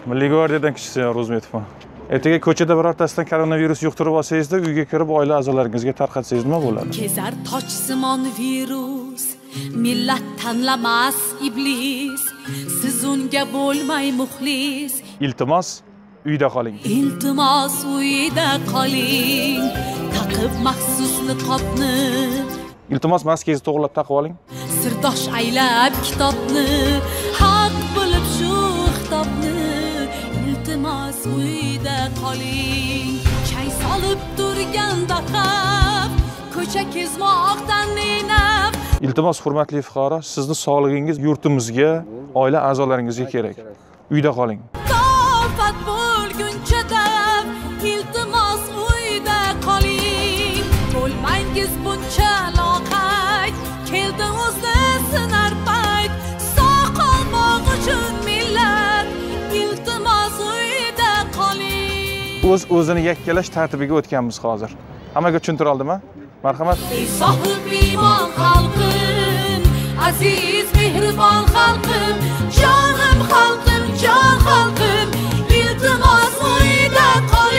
Milliy gvardiyadan kishisiman Ro'zmetovman. Ertaga ko'chada birortasidan koronavirus yuqtirib olsangizda, uyga kirib oila a'zolaringizga tarqatsangiz nima bo'ladi? Kezar tochsimon virus, millat tanlamas iblis, siz unga bo'lmay muxlis. Iltimos, uyda qoling. Iltimos, uyda qoling, taqib maxsus niqobni. Iltimos, maskangizni to'g'rilab taqib oling. Sirdosh aylab kitobni, haq bilib shu xitobni. Iltimos, uyda qoling, chang solib turganda xavf, ko'cha kezmoqdan naf. Iltimos, hurmatli fuqaro, sizni sog'lig'ingiz yurtimizga, oila a'zolaringizga kerak. Uyda qoling. Tofat bo'lguncha dab, iltimos, uyda qoling. Bo'lmangiz buncha loqayd, keldi o'zni sinar payt. Sog' qolmoq uchun millat, iltimos, uyda qoling. O'zini yakkalash tartibiga o'tganmiz hozir. Hammaga tushuntira oldimmi? Marhamat. Ey sohib iymon xalqim, aziz mehribon xalqim, jonim xalqim, jon xalqim, iltimos, uyda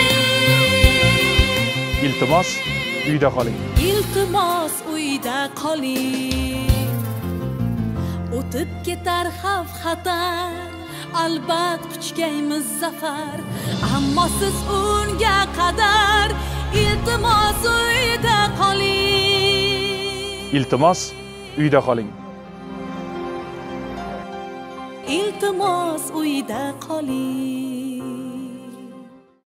qoling. Iltimos, uyda qoling. Iltimos, uyda qoling. O'tib ketar xavf xatar, albat quchgaymiz zafar, ammo siz unga qadar iltimos, uyda qoling. Iltimos, uyda qoling. Iltimos, uyda qoling.